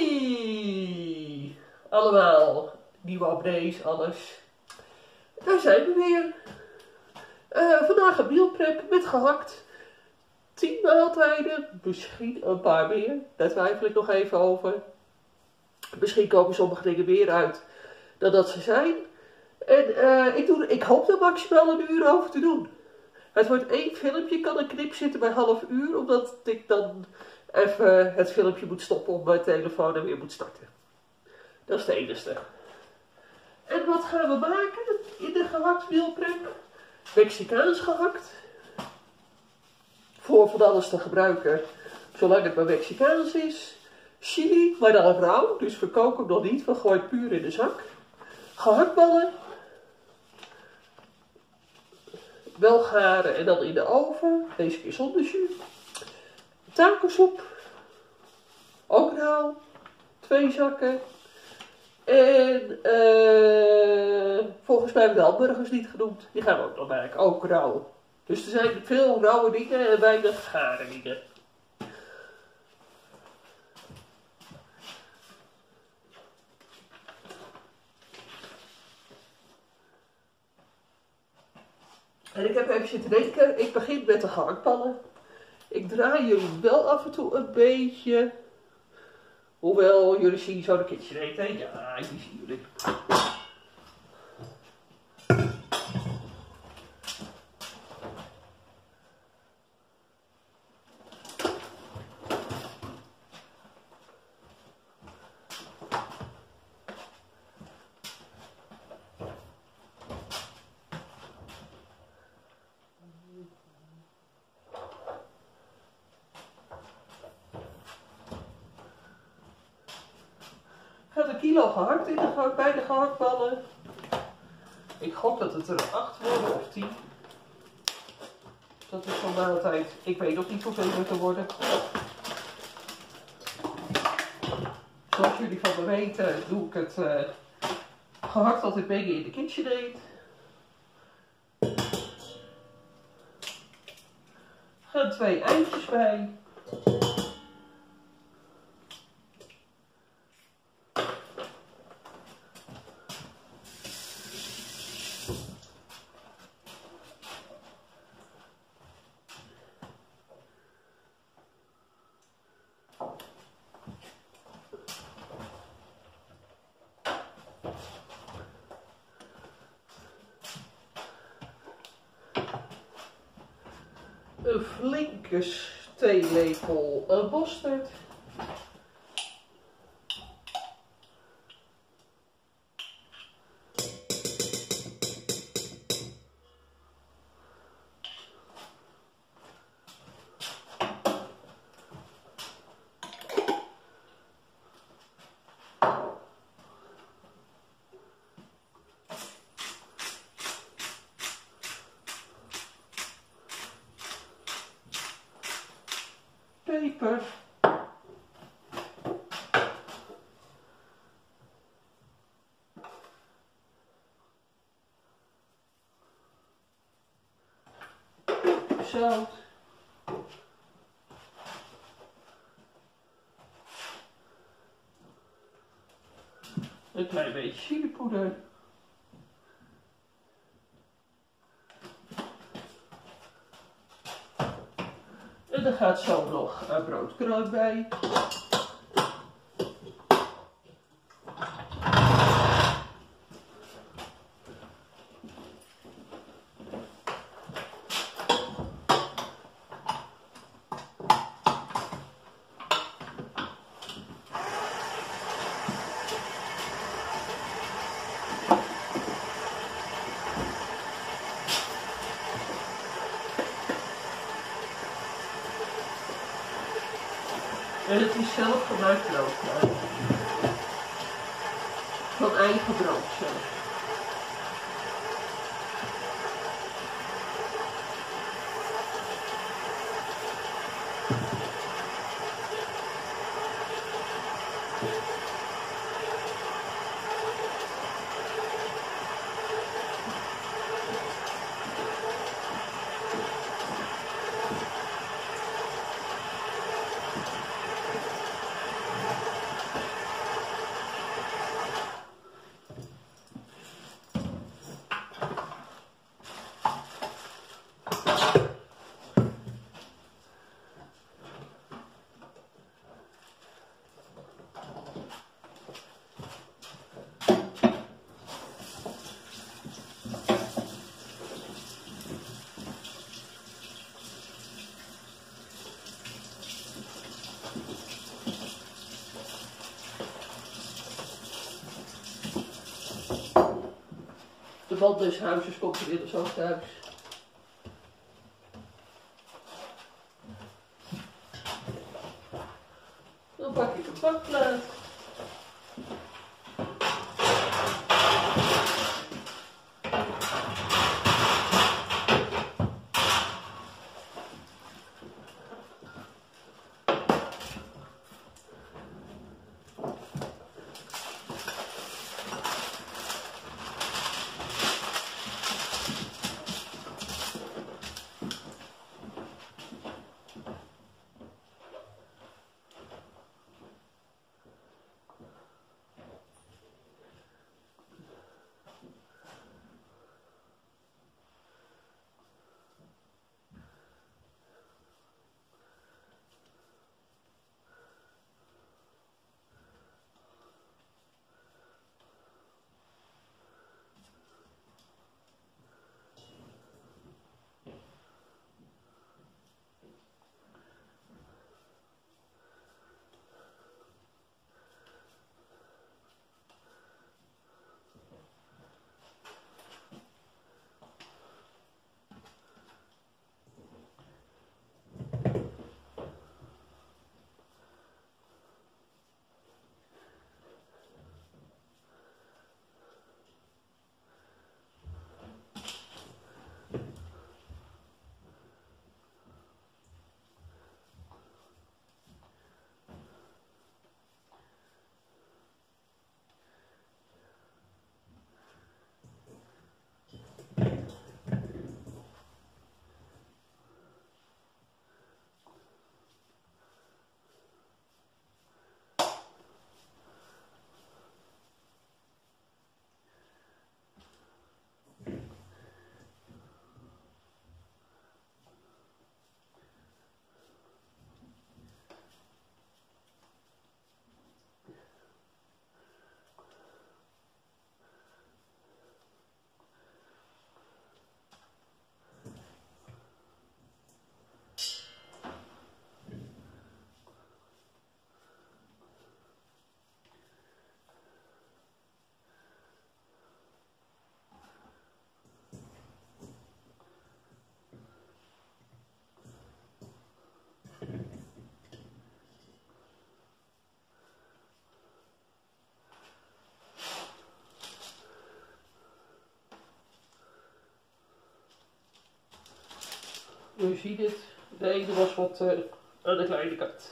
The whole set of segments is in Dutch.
Hoi allemaal, nieuwe abonnees, alles. Daar zijn we weer. Vandaag een meal prep met gehakt. 10 maaltijden, misschien een paar meer. Daar twijfel ik nog even over. Misschien komen sommige dingen meer uit dan dat ze zijn. En ik hoop er maximaal een uur over te doen. Het wordt 1 filmpje, kan een knip zitten bij half uur, omdat ik dan even het filmpje moet stoppen op mijn telefoon en weer moet starten. Dat is het enige. En wat gaan we maken in de gehakt meal prep? Mexicaans gehakt. Voor van alles te gebruiken, zolang het maar Mexicaans is. Chili, maar dan rauw, dus we koken hem nog niet, we gooien puur in de zak. Gehaktballen. Wel garen en dan in de oven, deze keer zonder jus. Tacosoep. Ook rauw. 2 zakken. En volgens mij hebben we de hamburgers niet genoemd. Die gaan we ook nog maken, ook rauw. Dus er zijn veel rauwe dingen en weinig gare dingen. En ik heb even zitten denken, ik begin met de gehaktballen. Ik draai jullie wel af en toe een beetje. Hoewel, jullie zien zo de KitchenAid, hè? Ja, die zien jullie. Gaat 1 kilo gehakt in bij de gehaktballen. Ik hoop dat het er 8 worden of 10. Dat is van maaltijd. Ik weet nog niet hoeveel het moeten worden. Zoals jullie van me weten, doe ik het gehakt altijd mengen in de KitchenAid. Er gaan 2 eitjes bij. Een flinke theelepel mosterd. Peper. Zout. Een klein beetje chilipoeder. En er gaat zo nog broodkruid bij. En het is zelf gemaakt broodkruid. Van eigen brood zelf. de man des huizes komt inmiddels ook thuis. Dan pak ik een bakplaat. Je ziet het, de ene was wat aan de kleine kant.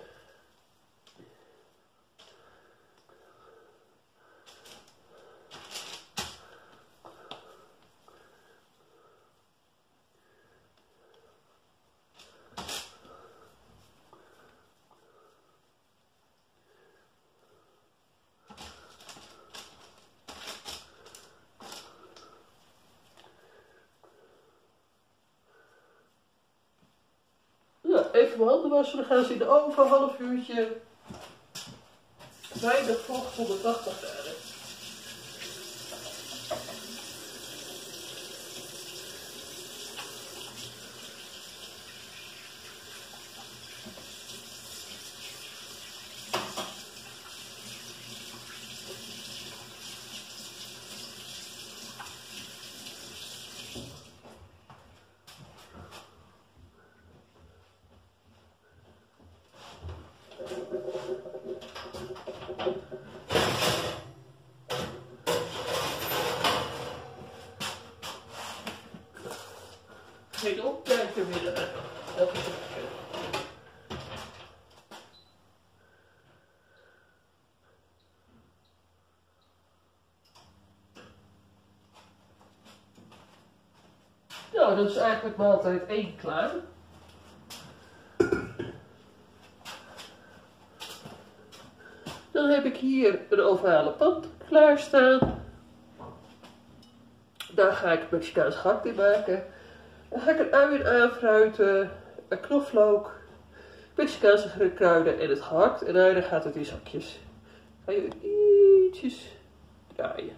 Even mijn handen wassen, dan gaan ze in de oven een half uurtje. Weinig vocht, 180 graden. Geen opkijken willen. Dat is het. Nou, dat is eigenlijk maaltijd 1 klaar. Dan heb ik hier een ovale pan klaarstaan. Daar ga ik Mexicaans gehakt in maken. Dan ga ik een ui in aanfruiten, een knoflook, Mexicaanse kruiden en het gehakt. En dan gaat het in zakjes. Ga je ietsjes draaien.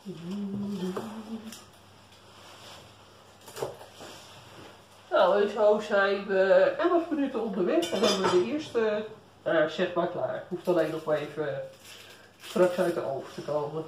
Nou, en zo zijn we 11 minuten onderweg en dan hebben we de eerste zeg maar klaar. Hoeft alleen nog maar even straks uit de oven te komen.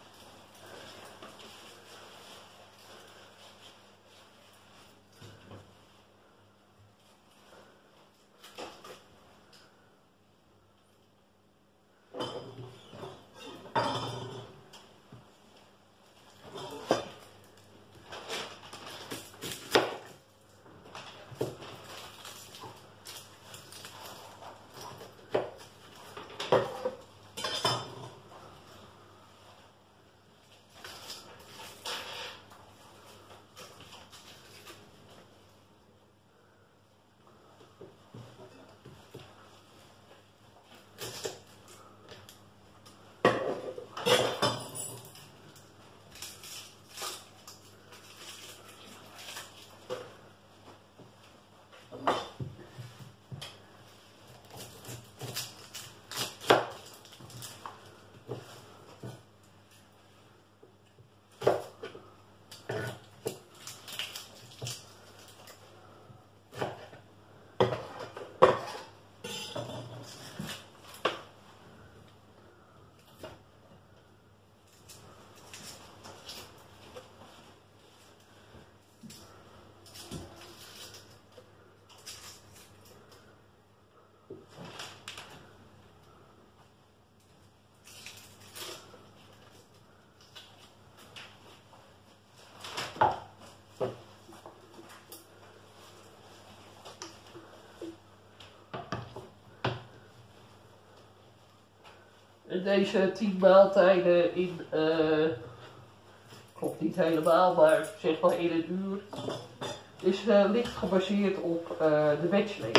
En deze 10 maaltijden in, klopt niet helemaal, maar zeg maar in een uur, is licht gebaseerd op de wetseling.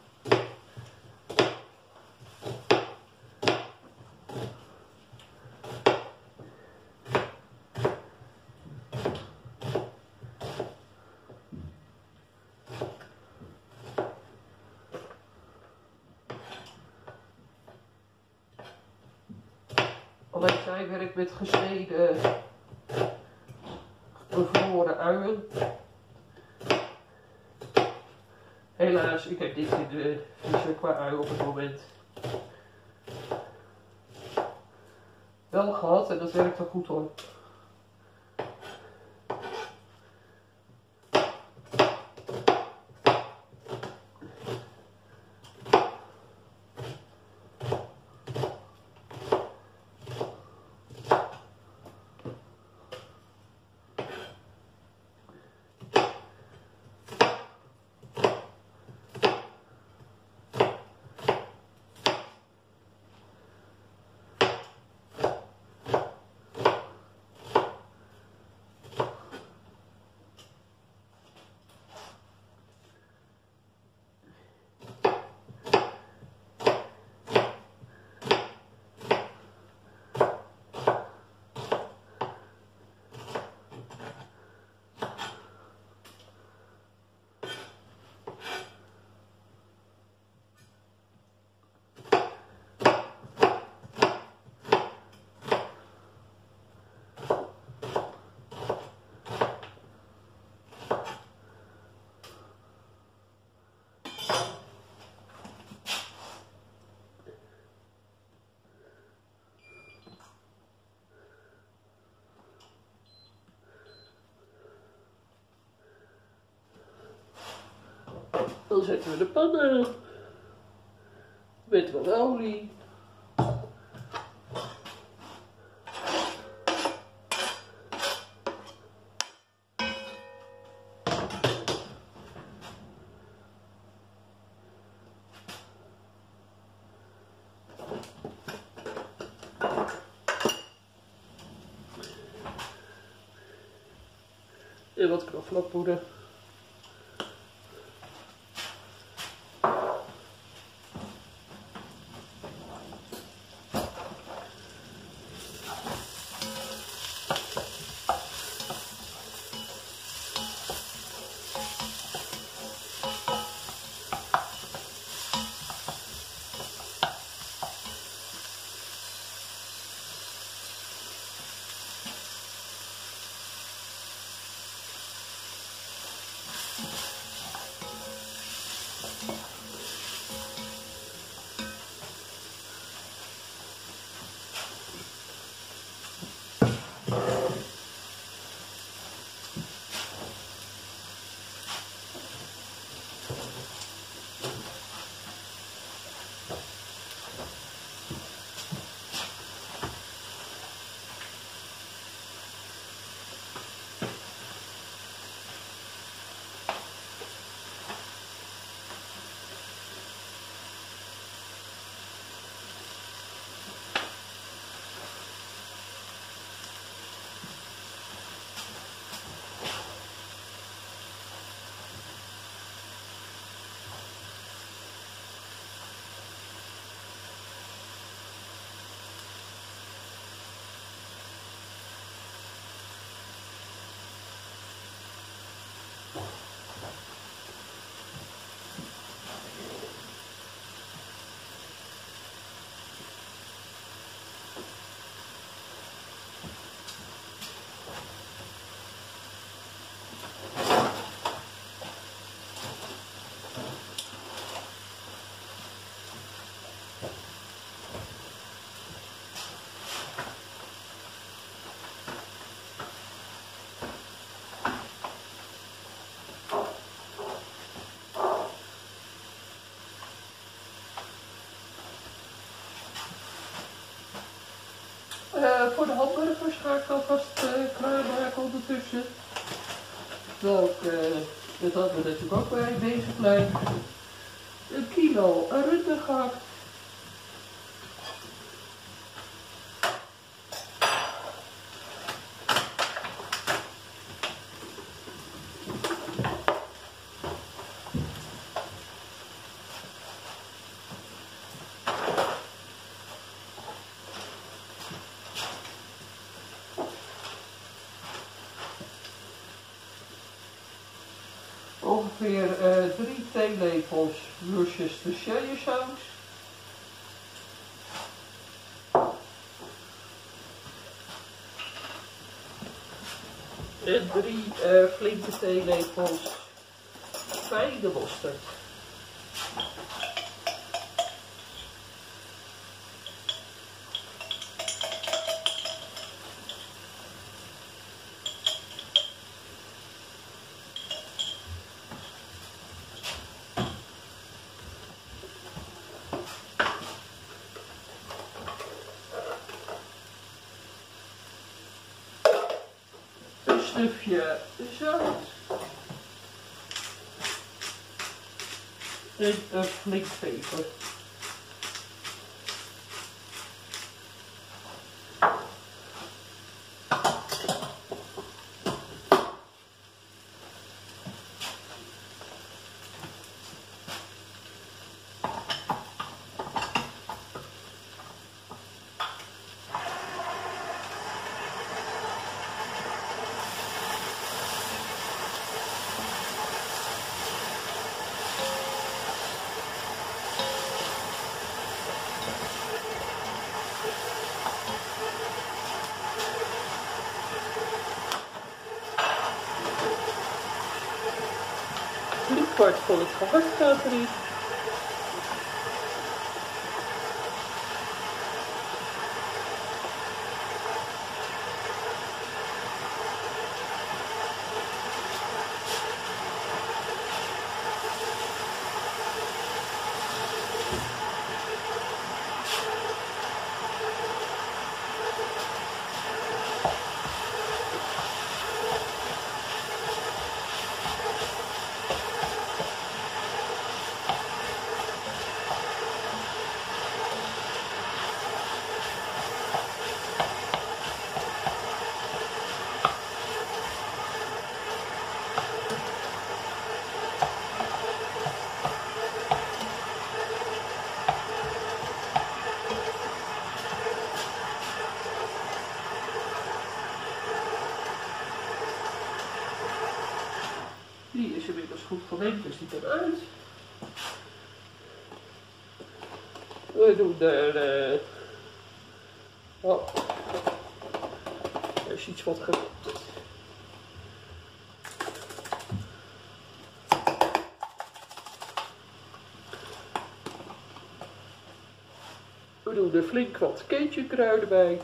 Alleen zij werkt met gesneden bevroren uien. Helaas, ik heb dit in de vriezer qua ui op het moment wel gehad en dat werkt ook goed hoor. Dan zetten we de pan aan met wat olie. En wat knoflookpoeder. Voor de hamburgers ga ik alvast klaarmaken ondertussen. Dat hadden we natuurlijk ook bij deze vlees. 1 kilo rundengehakt. Ongeveer 3 theelepels Worcestershire saus. En 3 flinke theelepels fijne mosterd. Een snufje zout. En een flink peper. Kwart van het gehakt gaat erin. Die is inmiddels goed gemengd, dus die kan uit. We doen er... oh, er is iets wat gekookt. We doen er flink wat ketchupkruiden bij.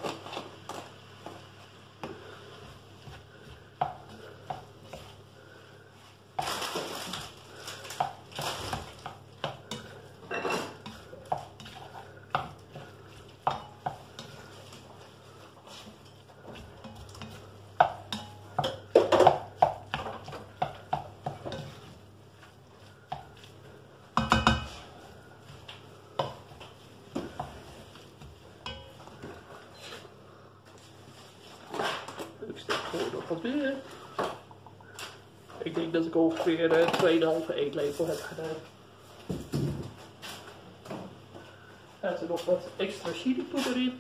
Ik steek gewoon nog wat meer. Ik denk dat ik ongeveer 2,5 eetlepel heb gedaan. Gaat er nog wat extra chilipoeder in.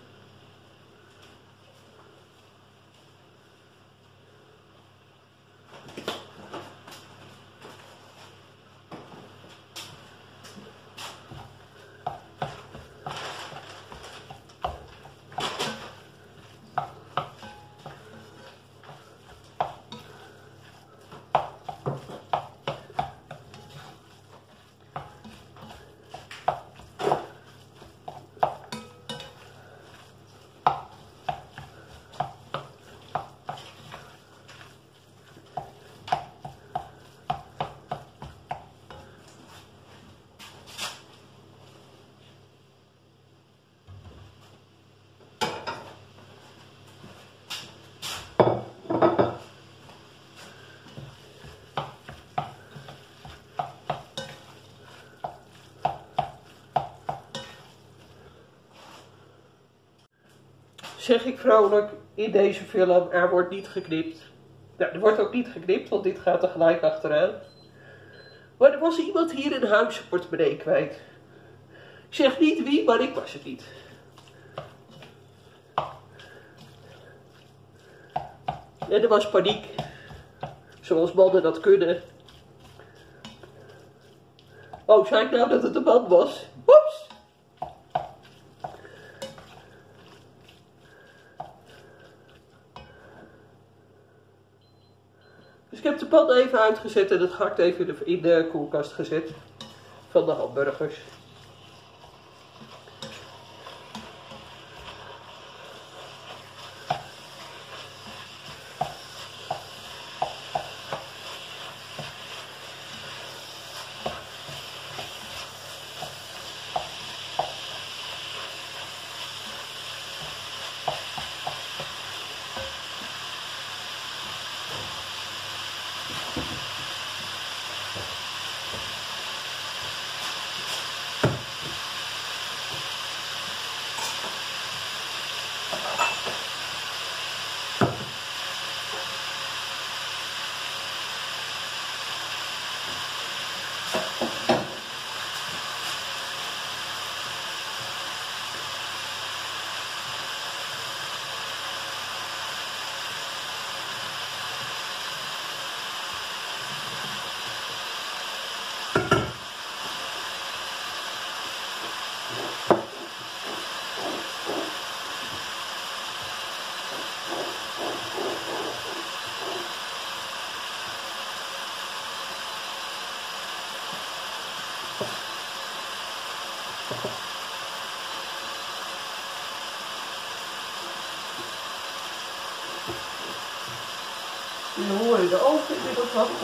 zeg ik vrolijk, in deze film, er wordt niet geknipt. Nou, er wordt ook niet geknipt, want dit gaat er gelijk achteraan. Maar er was iemand hier in huis zijn portemonnee kwijt. Ik zeg niet wie, maar ik was het niet. En er was paniek. Zoals mannen dat kunnen. Oh, zei ik nou dat het een man was? Oeps! Dus ik heb de pan even uitgezet en het gehakt even in de koelkast gezet. Van de hamburgers. Nu hoor je de oven inmiddels wat.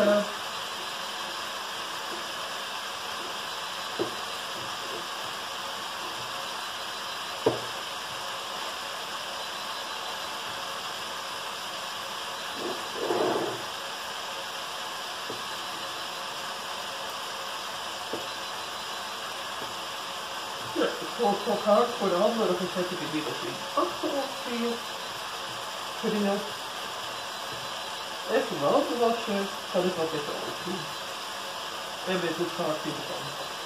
Ja, het wordt wel hard voor de hamburgers zet ik inmiddels in. Achter ongeveer. Vrienden. Even mijn handen wassen, ga ik wat even over doen. En met het gehakt in de pan.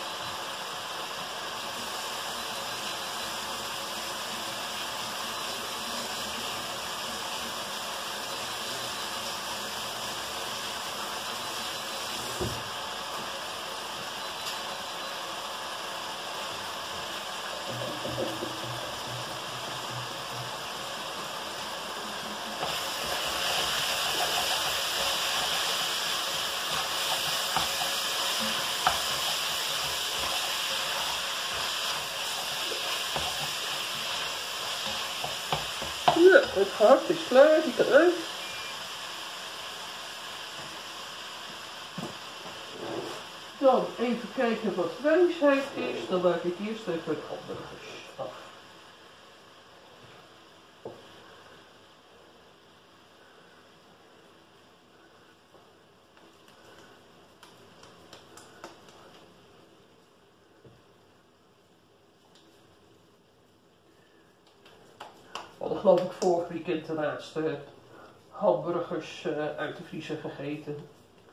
Ja, het gehakt is klaar, die kan uit. Dan even kijken wat wijsheid is. Dan maak ik eerst even het hamburgers af. We hadden geloof ik vorig weekend de laatste hamburgers uit de vriezer gegeten.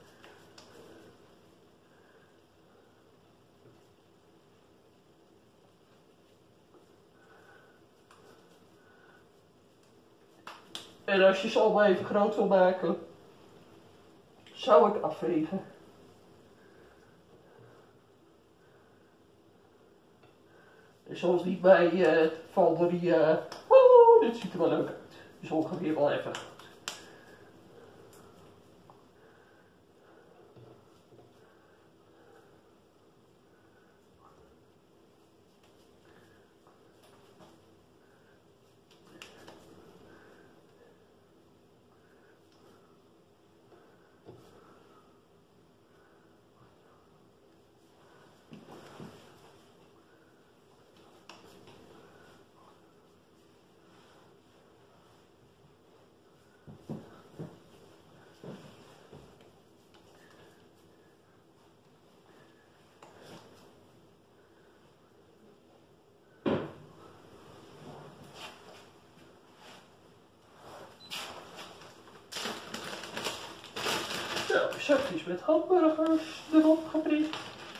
En als je ze allemaal even groot wil maken, zou ik afvegen. En zoals die bij Valderie, dit ziet er wel leuk uit. Dus ongeveer wel even groot. zakjes met hamburgers erop geprikt.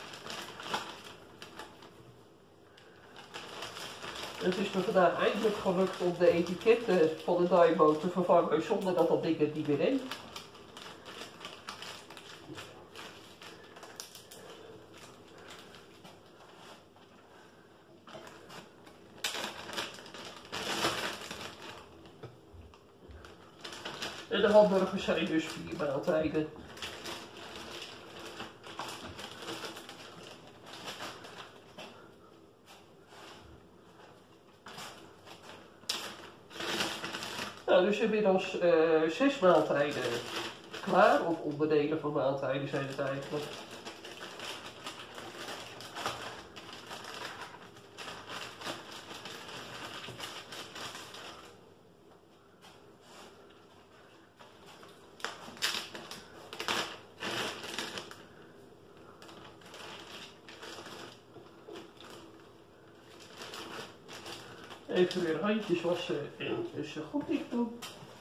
Het is me vandaag eindelijk gelukt om de etiketten van de Dymo te vervangen zonder dat dat ding het niet meer deed. En de hamburgers zijn dus 4 maaltijden. Nou, dus inmiddels 6 maaltijden klaar, of onderdelen van maaltijden zijn het eigenlijk. Even weer handjes wassen en ze goed dicht doen.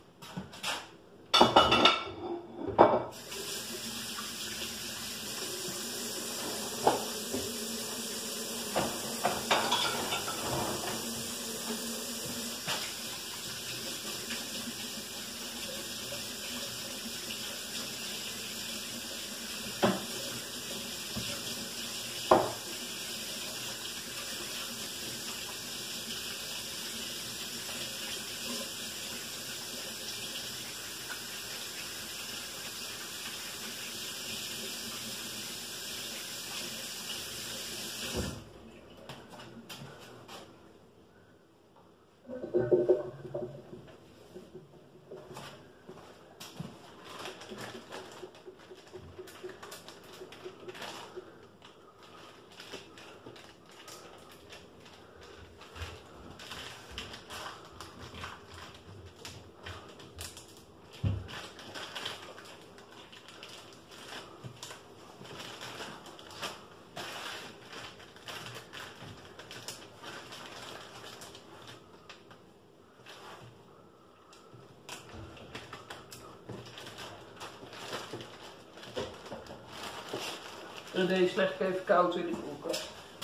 En deze leg ik even koud in de koelkast.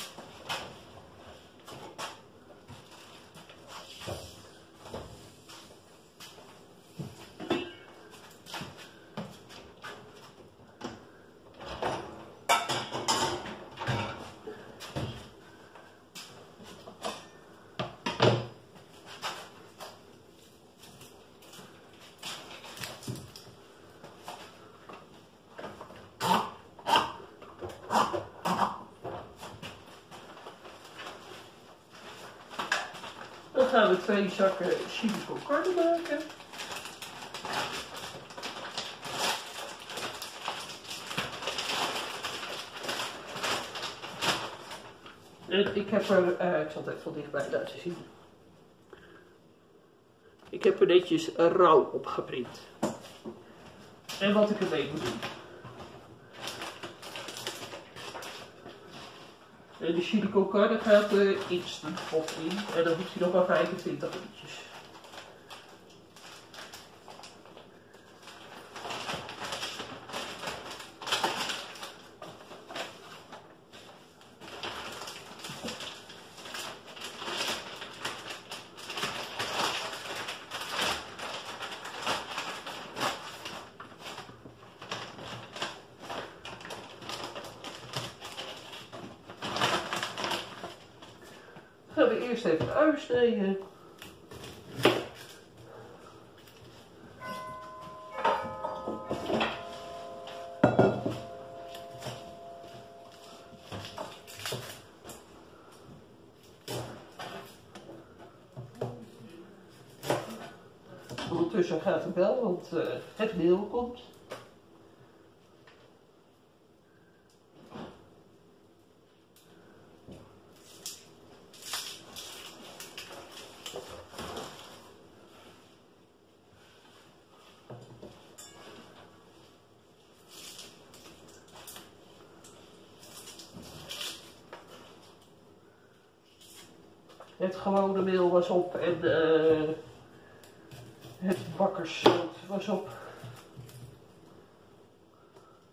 Dan gaan we 2 zakken chili con carne maken. En ik heb er, ik zal het even van dichtbij laten zien. Ik heb er netjes rauw op geprint. En wat ik ermee moet doen. En de chili con carne gaat instant pot in en dan hoeft hij nog maar 25 minuutjes. Gaan we eerst even uitsnijden. Ondertussen gaat het wel, want het meel komt. Het gewone meel was op en het bakkerszout was op.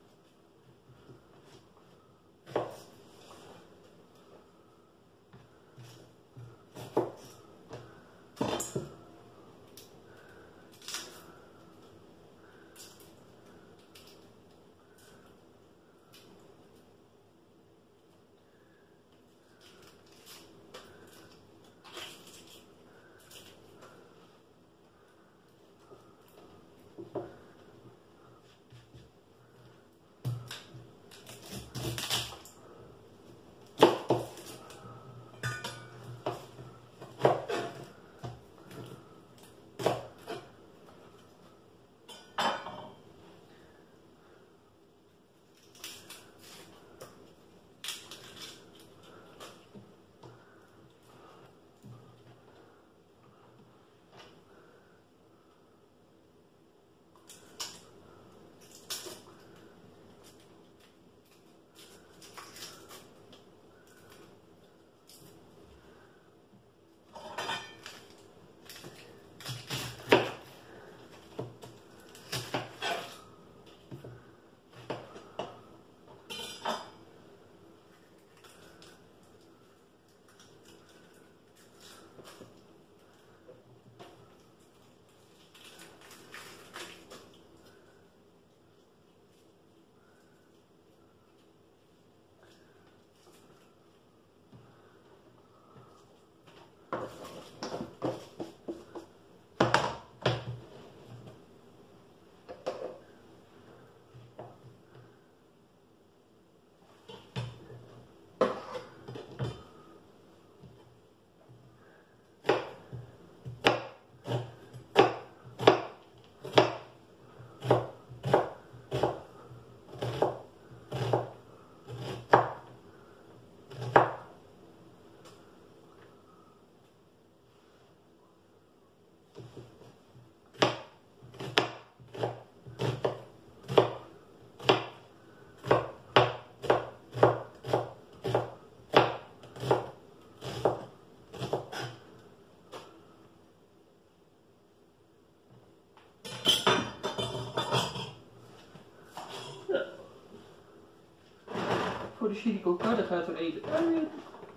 Voor de chili con carne gaat er 1 ui in.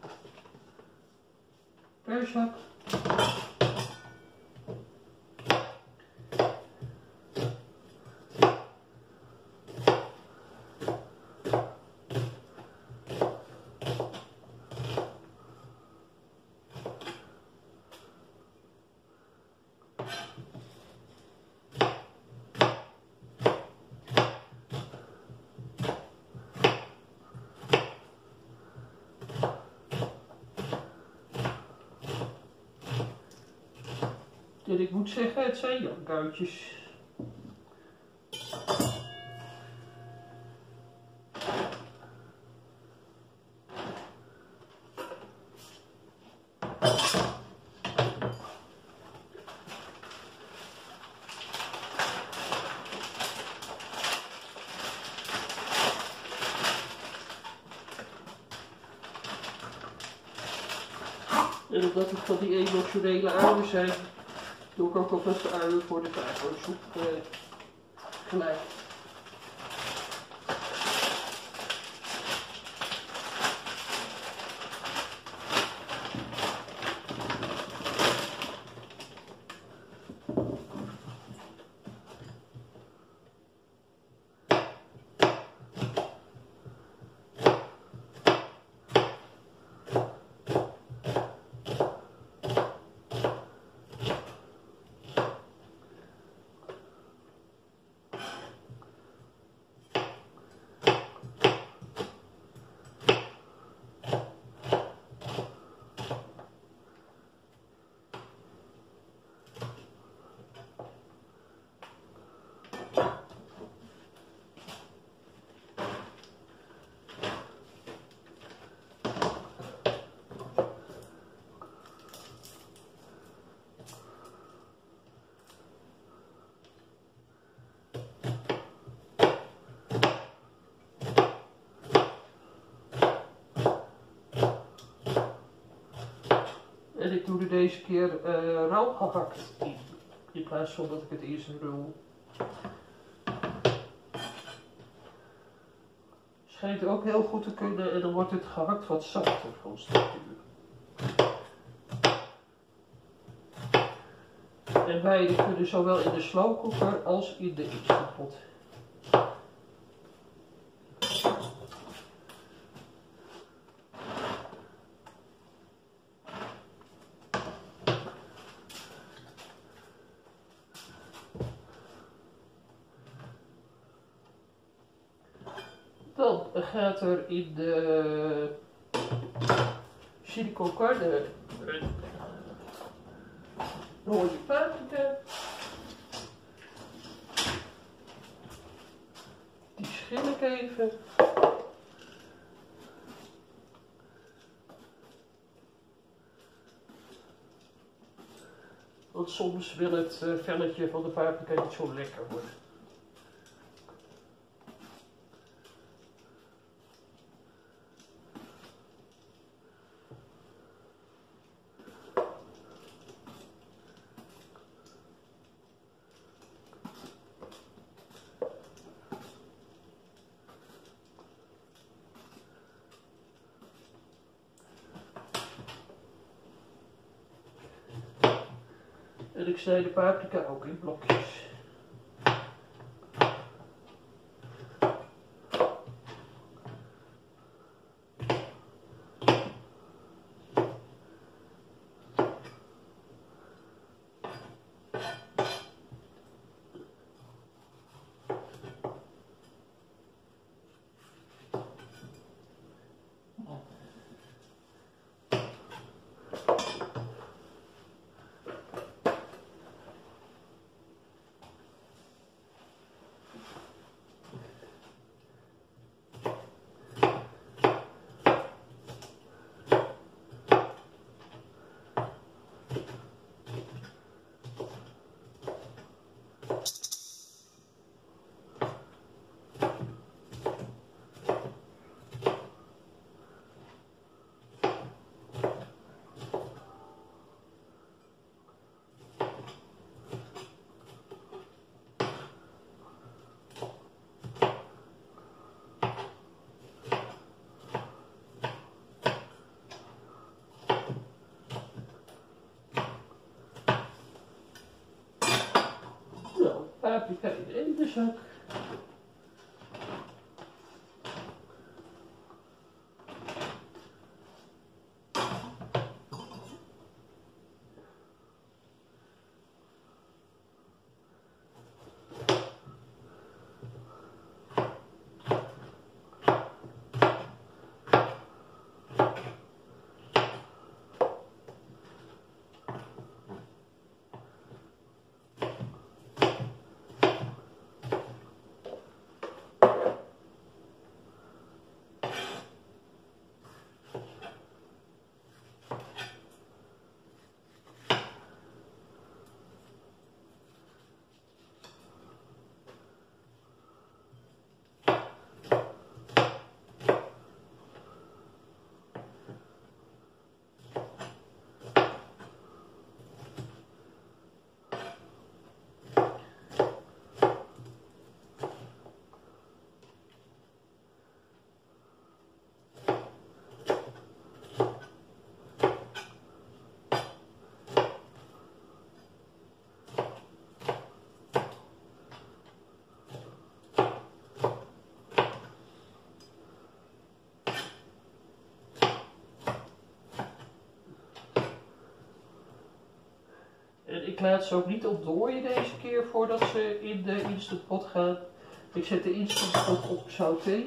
Per zak. En ik moet zeggen, het zijn jankuitjes. En omdat het van die emotionele uien zijn, doe ik ook alvast de uien voor de tacosoep gelijk. En ik doe er deze keer rauw gehakt in plaats van dat ik het eerst rul. Schijnt ook heel goed te kunnen en dan wordt het gehakt wat zachter van structuur. En beide kunnen zowel in de slowcooker als in de Instant-pot. Dan gaat er in de chili con carne rode paprika. Die schil ik even. Want soms wil het velletje van de paprika niet zo lekker worden. En ik snij de paprika ook in blokjes. Paprika in de ene zak. En ik laat ze ook niet ontdooien deze keer voordat ze in de Instant Pot gaan. Ik zet de Instant Pot op sauté.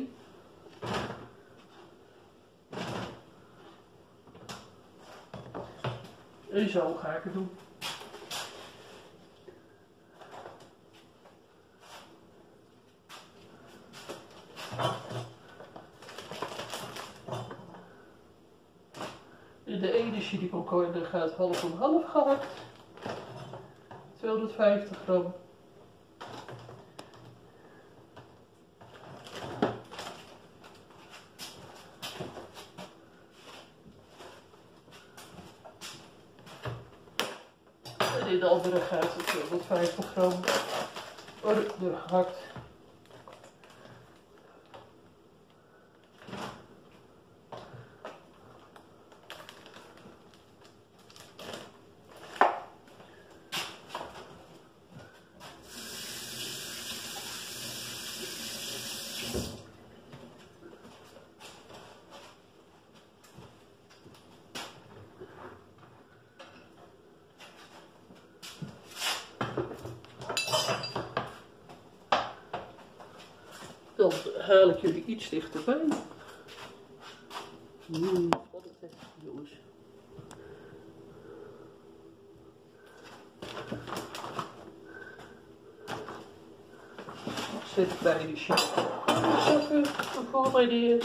En zo ga ik het doen. En de ene chili gaat half om half gehakt. 250 gram. En in de andere gaat het 250 gram gehakt. Dan haal ik jullie iets dichterbij. Spannend, jongens. Zet ik bij de zakken voor mij neer.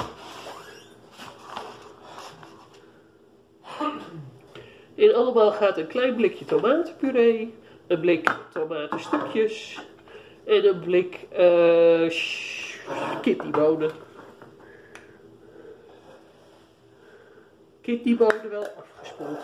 In allemaal gaat een klein blikje tomatenpuree, een blik tomatenstukjes en een blik kidneybonen. Kidneybonen wel afgespoeld.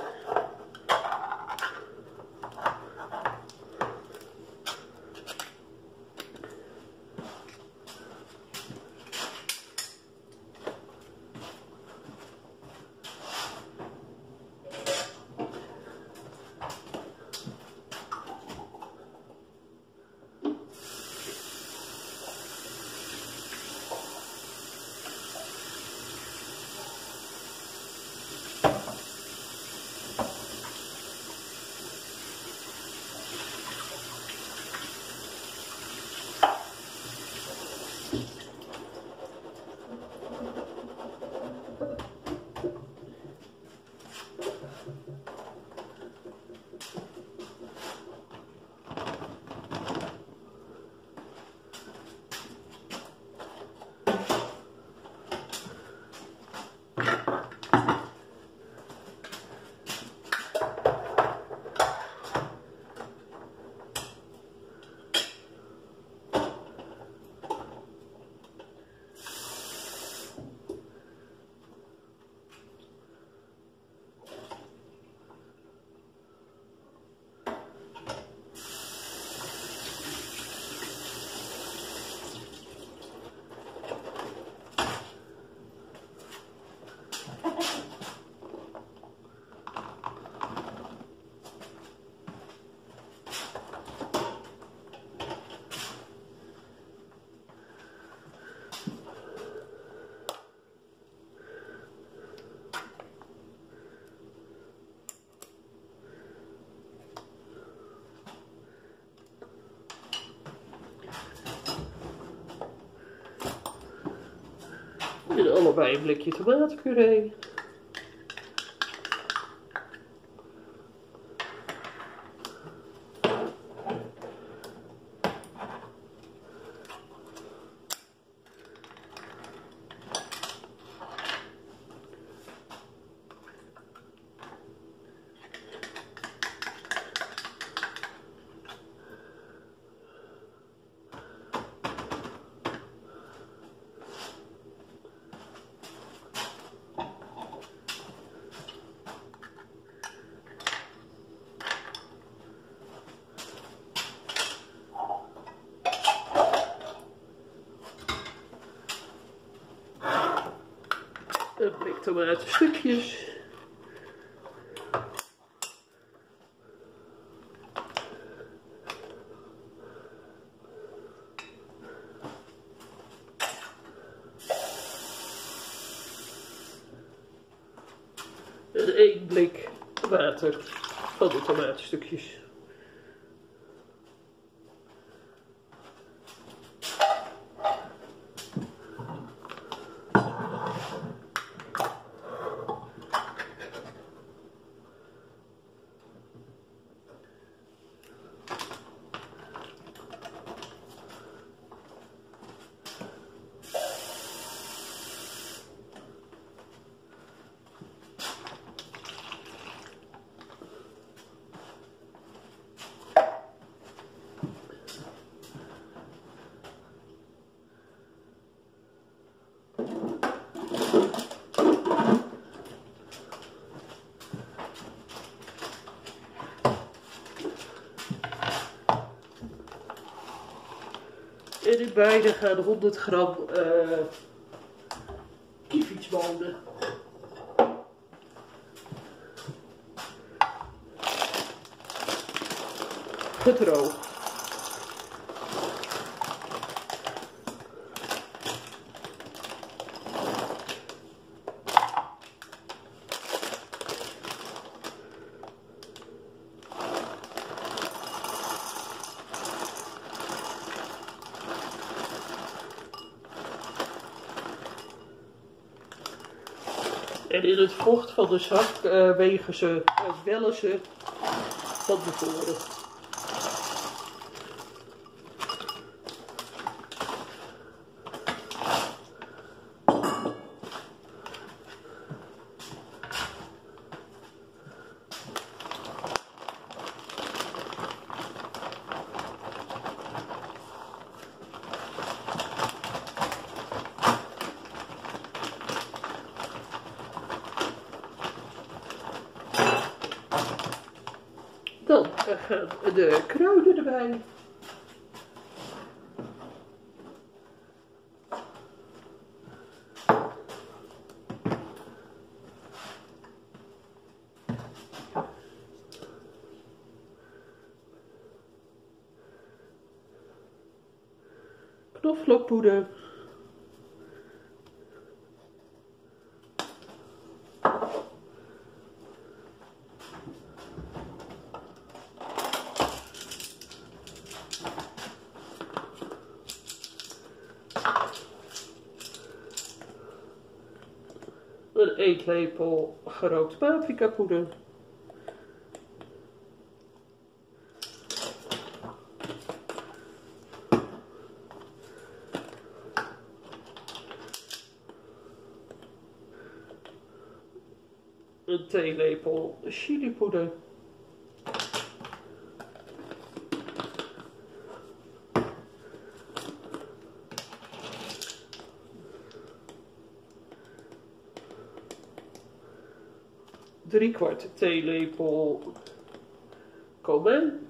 En allebei een blikje tomatenpuree. Een blik tomatenstukjes. En 1 blik water van de tomatenstukjes. En in beide gaan 100 gram kievietsbonen. Gedroogd. En in het vocht van de zak wegen ze, wellen ze van tevoren. Dan gaan de kruiden erbij. Knoflookpoeder. Een eetlepel gerookte paprikapoeder. Een theelepel chilipoeder. Driekwart theelepel komijn.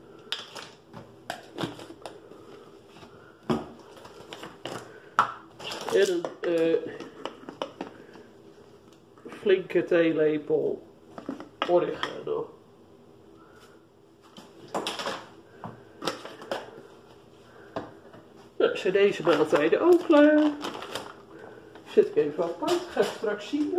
En een flinke theelepel oregano. Nou, zijn deze maaltijden ook klaar. Zet ik even apart, ga ik straks zien.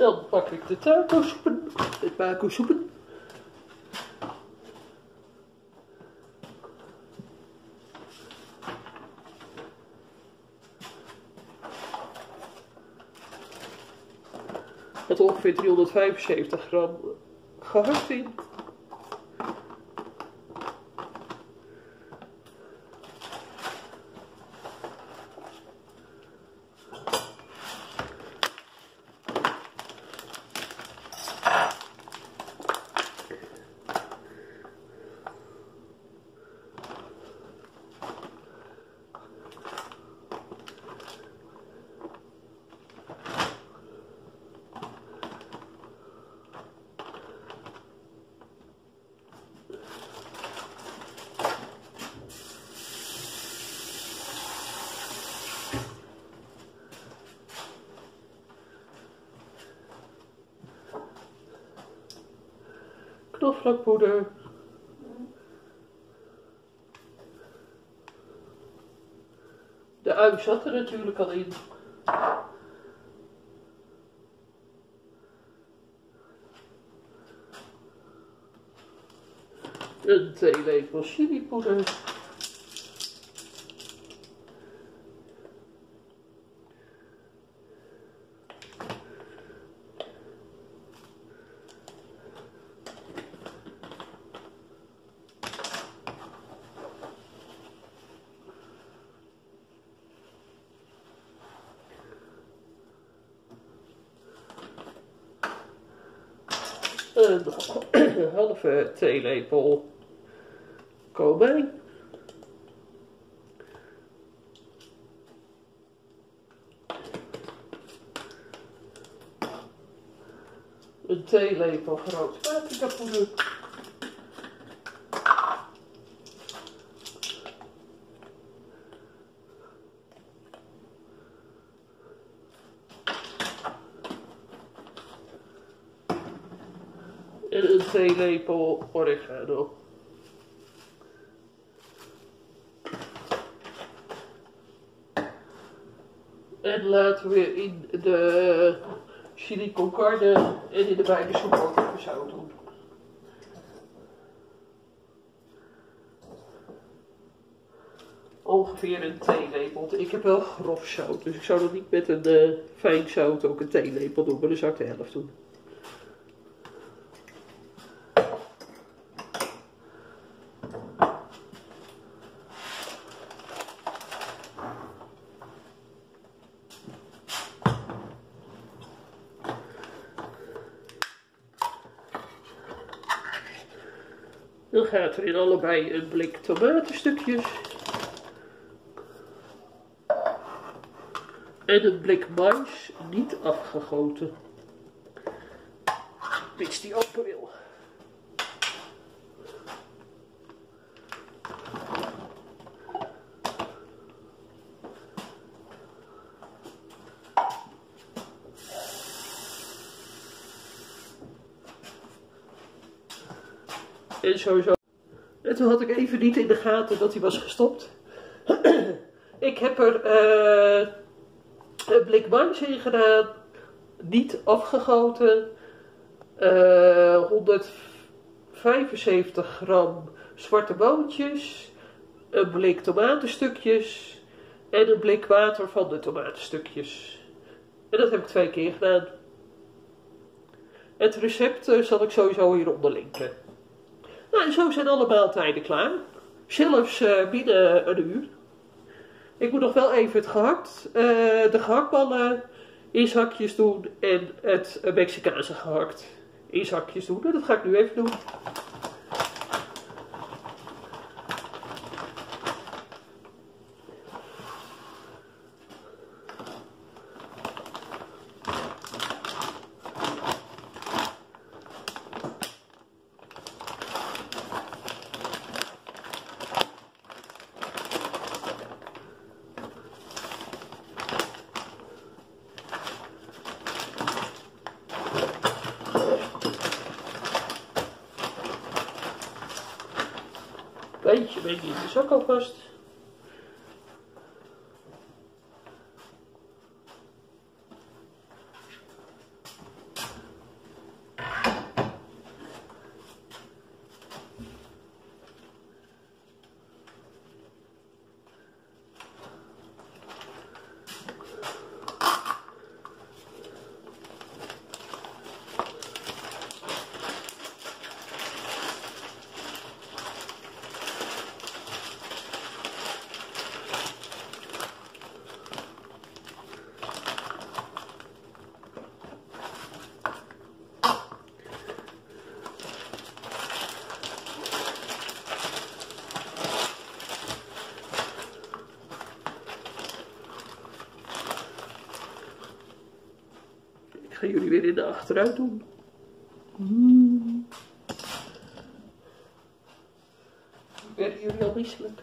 Dan pak ik de taco-soepen, de mako-soepen. Met ongeveer 375 gram gehakt in. Knoflookpoeder. De ui zat er natuurlijk al in. Een theelepel chilipoeder. Een halve theelepel komijn. Een theelepel grote paprikapoeder. En een theelepel oregano. En laten we in de chili con carne en in de beide soep ook even zout doen. Ongeveer een theelepel. Ik heb wel grof zout, dus ik zou dat niet met een fijn zout ook een theelepel doen, maar dan zou ik de helft doen. Dan gaat er in allebei een blik tomatenstukjes. En een blik mais, niet afgegoten. Mits die open wil. En sowieso. En toen had ik even niet in de gaten dat hij was gestopt. Ik heb er een blik mais in gedaan. Niet afgegoten. 175 gram zwarte boontjes. Een blik tomatenstukjes. En een blik water van de tomatenstukjes. En dat heb ik 2 keer gedaan. Het recept zal ik sowieso hieronder linken. Nou, en zo zijn alle maaltijden klaar. Zelfs binnen een uur. Ik moet nog wel even de gehaktballen in zakjes doen en het Mexicaanse gehakt in zakjes doen. En dat ga ik nu even doen. Beetje in de zak alvast. Ik ga jullie weer in de achteruit doen. Werden jullie al misselijk?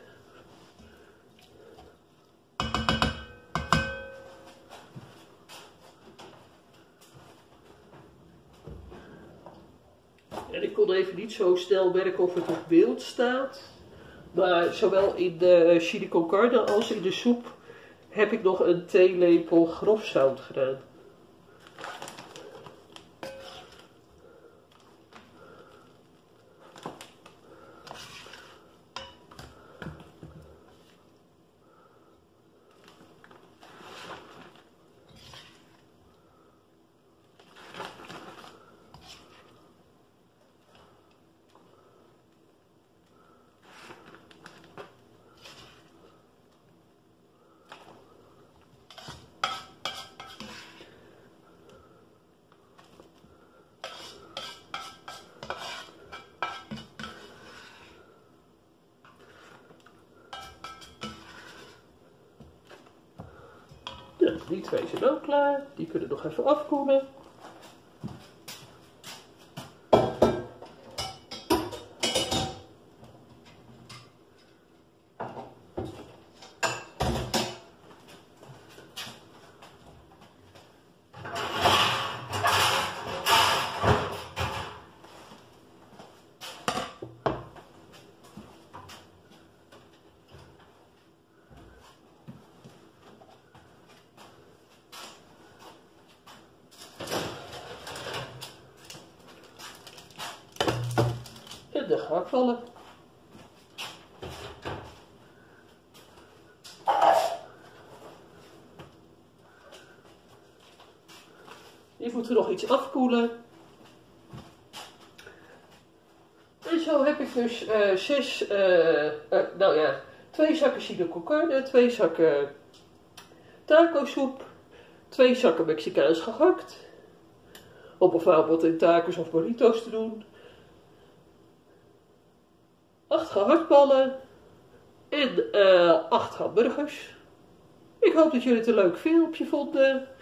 En ik kon even niet zo snel werken of het op beeld staat. Maar zowel in de chili con carne als in de soep heb ik nog een theelepel grof zout gedaan. Ja, die twee zijn ook klaar. Die kunnen nog even afkoelen. En de gehaktballen. Die moeten nog iets afkoelen. En zo heb ik dus 2 zakken chili con carne, 2 zakken tacosoep, 2 zakken Mexicaans gehakt. Om bijvoorbeeld in tacos of burritos te doen. 8 gehaktballen en 8 hamburgers. Ik hoop dat jullie het een leuk filmpje vonden.